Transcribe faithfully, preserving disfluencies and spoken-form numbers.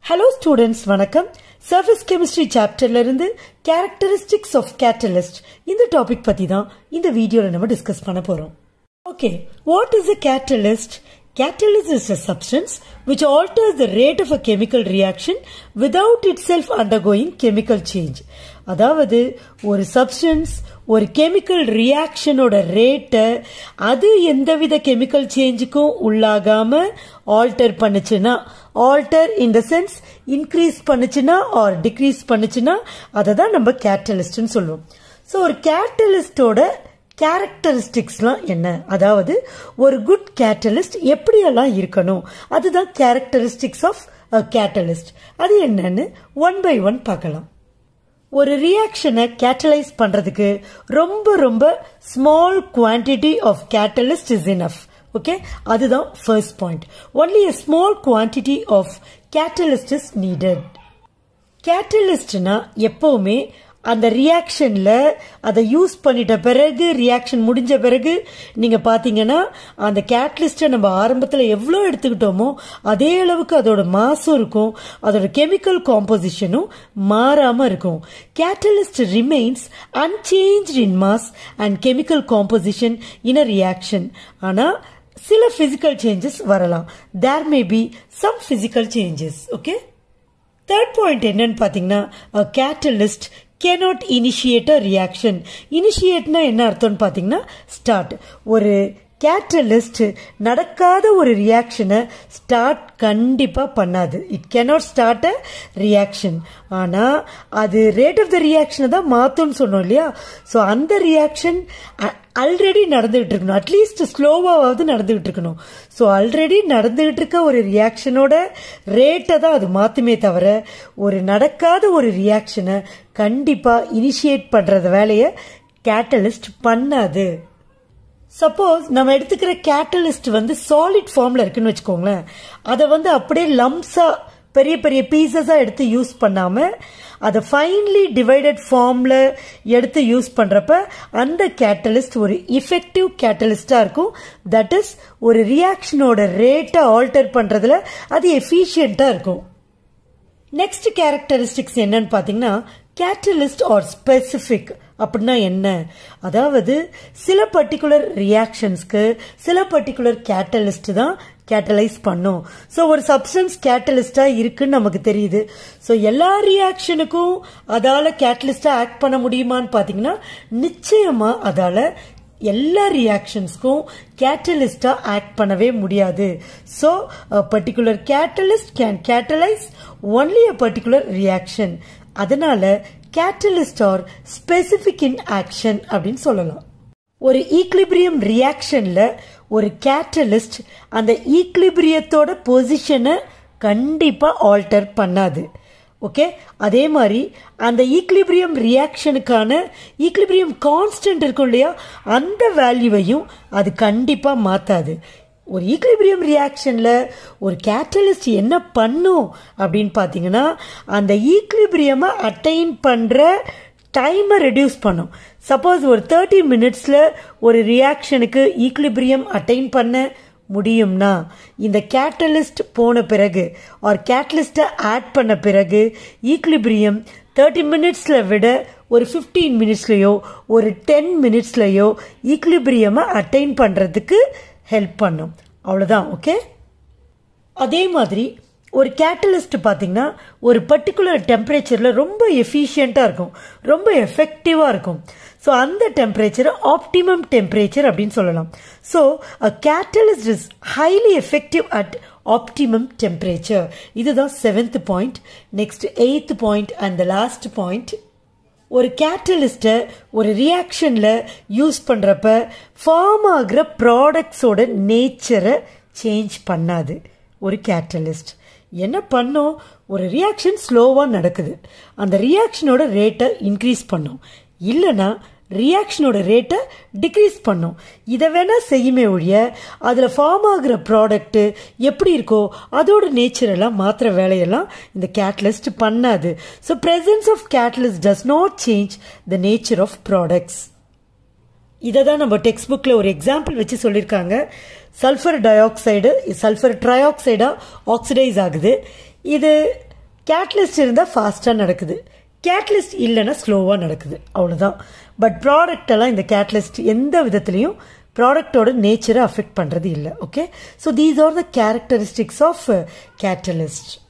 Hello students, வணக்கம். Surface chemistry chapterல இருந்து characteristics of catalyst இந்த டாபிக் பத்தி தான் இந்த வீடியோல நம்ம டிஸ்கஸ் பண்ண போறோம். Okay, what is a catalyst? Catalyst is a substance which alters the rate of a chemical reaction without itself undergoing chemical change. அதாவது ஒரு substance ஒரு chemical reaction ஓட rate அது எந்தவித chemical changeக்கும் உள்ளாகாம alter பண்ணுச்சுனா alter in the sense increase பண்ணுச்சுனா or decrease பண்ணுச்சுனா அததான் நம்ம catalyst ன்னு சொல்லுவோம். So ஒரு catalyst ஓட கேரக்டரிஸ்டிக்ஸ்லாம் என்ன, அதாவது ஒரு குட் கேட்டலிஸ்ட் எப்படியெல்லாம் இருக்கணும், அதுதான் கேரக்டரிஸ்டிக்ஸ் ஆஃப் அ கேட்டலிஸ்ட். அது என்னன்னு ஒன் பை ஒன் பார்க்கலாம். ஒரு ரியாக்ஷனை கேட்டலைஸ் பண்றதுக்கு ரொம்ப ரொம்ப small quantity of catalyst is enough. Okay, அதுதான் first point. Only a small quantity of catalyst is needed. கேட்டலிஸ்ட்னா எப்பவுமே அந்த ரியாக்ஷன்ல அதை யூஸ் பண்ணிட்ட பிறகு ரியாக்ஷன் முடிஞ்ச பிறகு நீங்க பாத்தீங்கன்னா அந்த கேட்டலிஸ்ட நம்ம ஆரம்பத்தில் எவ்வளோ எடுத்துக்கிட்டோமோ அதே அளவுக்கு அதோட மாசும் இருக்கும், அதோட கெமிக்கல் காம்போசிஷனும் மாறாம இருக்கும். Catalyst remains unchanged in mass and chemical composition in a reaction. ஆனா சில பிசிக்கல் சேஞ்சஸ் வரலாம். There may be some physical changes. Okay, third point என்னன்னு பாத்தீங்கன்னா a catalyst cannot initiate a reaction. Initiateனா என்ன அர்த்தம்னு பாத்தீங்கன்னா ஸ்டார்ட். ஒரு கேட்டலிஸ்ட் நடக்காத ஒரு ரியாக்ஷனை ஸ்டார்ட் கண்டிப்பா பண்ணாது. It cannot start a reaction. ஆனா அது ரேட் ஆஃப் த ரியாக்ஷனை தான் மாத்தும்னு சொன்னோம் இல்லையா. ஸோ அந்த ரியாக்ஷன் ஆல்ரெடி நடந்துகிட்டு இருக்கணும், அட்லீஸ்ட் ஸ்லோவாவது நடந்துகிட்டு இருக்கணும். ஸோ ஆல்ரெடி நடந்துகிட்டு இருக்க ஒரு ரியாக்ஷனோட ரேட்டை தான் அது மாத்துமே தவிர ஒரு நடக்காத ஒரு ரியாக்ஷனை கண்டிப்பா இனிஷியேட் பண்றது வேலையை கேட்டலிஸ்ட் பண்ணாது. சப்போஸ் நம்ம எடுத்துக்கிற கேட்டலிஸ்ட் வந்து சாலிட் ஃபார்ம்ல இருக்குன்னு வச்சுக்கோங்களேன், அதை வந்து அப்படியே லம்ஸா பெரிய பெரிய பீசஸா எடுத்து யூஸ் பண்ணாம அதை ஃபைன்லி டிவைடட் ஃபார்ம்ல எடுத்து யூஸ் பண்றப்ப அந்த கேட்டலிஸ்ட் ஒரு இஃபெக்டிவ் கேட்டலிஸ்டா இருக்கும். தட் இஸ் ஒரு ரியாக்ஷனோட ரேட்டை ஆல்டர் பண்றதுல அது எஃபிஷியன்டா இருக்கும். நெக்ஸ்ட் கேரக்டரிஸ்டிக்ஸ் என்னன்னு பாத்தீங்கன்னா கேட்டலிஸ்ட் ஆர் ஸ்பெசிபிக். அப்படின்னா என்ன, அதாவது சில பர்டிகுலர் ரியாக்ஷன்ஸ்க்கு சில பர்டிகுலர் கேட்டலிஸ்ட் தான் கேட்டலைஸ் பண்ணும். ஸோ ஒரு சப்ஸ்டன்ஸ் கேட்டலிஸ்டா இருக்குன்னு நமக்கு தெரியுது. ஸோ எல்லா ரியாக்ஷனுக்கும் அதால கேட்டலிஸ்டா ஆக்ட் பண்ண முடியுமான்னு பாத்தீங்கன்னா நிச்சயமா அதால எல்லா ரியாக்ஷன்ஸ்க்கும் கேட்டலிஸ்டா ஆக்ட் பண்ணவே முடியாது. So particular catalyst can catalyse only a particular reaction. அதனால catalyst are specific in action அப்படின்னு சொல்லலாம். ஒரு ஈக்லிபிரியம் ரியாக்ஷன்ல ஒரு கேட்டலிஸ்ட் அந்த ஈக்லிபிரியத்தோட பொசிஷனை கண்டிப்பா ஆல்டர் பண்ணாது. ஓகே, அதே மாதிரி அந்த ஈக்லிபிரியம் ரியாக்ஷனுக்கான ஈக்லிபிரியம் கான்ஸ்டன்ட் இருக்கும் இல்லையா, அந்த வேல்யூவையும் அது கண்டிப்பா மாத்தாது. ஒரு ஈக்லிபிரியம் ரியாக்ஷன்ல ஒரு கேட்டலிஸ்ட் என்ன பண்ணும் அப்படின்னு பாத்தீங்கன்னா அந்த ஈக்லிபிரியமை அட்டைன் பண்ற டைமை ரெடியூஸ் பண்ணும். சப்போஸ் ஒரு தேர்ட்டி மினிட்ஸ்ல ஒரு ரியாக்ஷனுக்கு ஈக்லிபிரியம் அட்டைன் பண்ண முடியும்னா இந்த கேட்டலிஸ்ட் போன பிறகு ஆர் கேட்டலிஸ்ட ஆட் பண்ண பிறகு ஈக்லிபிரியம் தேர்ட்டி மினிட்ஸ்ல விட ஒரு பிப்டீன் மினிட்ஸ்லயோ ஒரு டென் மினிட்ஸ்லயோ ஈக்லிபிரியமை அட்டைன் பண்றதுக்கு ஹெல்ப் பண்ணும். அவ்வளவுதான். ஓகே, அதே மாதிரி ஒரு கேட்டலிஸ்ட் பாத்தீங்கன்னா ஒரு பர்டிகுலர் டெம்பரேச்சர்ல ரொம்ப எஃபிஷியண்டா இருக்கும், ரொம்ப எஃபெக்டிவா இருக்கும். ஸோ அந்த டெம்பரேச்சர் ஆப்டிமம் டெம்பரேச்சர் அப்படின்னு சொல்லலாம். So a catalyst is highly effective at optimum temperature. இதுதான் seventh point. Next eighth point and the last point. ஒரு கேட்டலிஸ்ட ஒரு ரியாக்ஷன்ல யூஸ் பண்றப்ப ஃபார்ம் ஆகிற ப்ராடக்ட்ஸோட நேச்சரை சேஞ்ச் பண்ணாது. ஒரு கேட்டலிஸ்ட் என்ன பண்ணும், ஒரு ரியாக்ஷன் ஸ்லோவா நடக்குது, அந்த ரியாக்ஷனோட ரேட்டை இன்க்ரீஸ் பண்ணும், இல்லைன்னா ரியாக்ஷனோட ரேட்டை டிக்ரீஸ் பண்ணும். இதை வேணா செய்யுமே ஒழிய அதுல ஃபார்ம் ஆகிற ப்ராடக்ட் எப்படி இருக்கோ அதோட நேச்சர் எல்லாம் மாத்திர வேலையெல்லாம் இந்த கேட்டலிஸ்ட் பண்ணாது. So presence of catalyst does not change the nature of products. இதை தான் நம்ம டெக்ஸ்ட் புக்ல ஒரு எக்ஸாம்பிள் வச்சு சொல்லியிருக்காங்க. சல்ஃபர் டை ஆக்சைடு சல்ஃபர் ட்ரை ஆக்சைடா ஆக்சிடைஸ் ஆகுது. இது கேட்டலிஸ்ட் இருந்தால் ஃபாஸ்ட்டாக நடக்குது, கேட்டலிஸ்ட் இல்லைன்னா ஸ்லோவாக நடக்குது, அவ்வளோதான். பட் ப்ராடக்டெல்லாம் இந்த கேட்டலிஸ்ட் எந்த விதத்துலையும் ப்ராடக்டோட நேச்சரை அஃபெக்ட் பண்ணுறது இல்லை. Okay, so these are the characteristics of catalyst.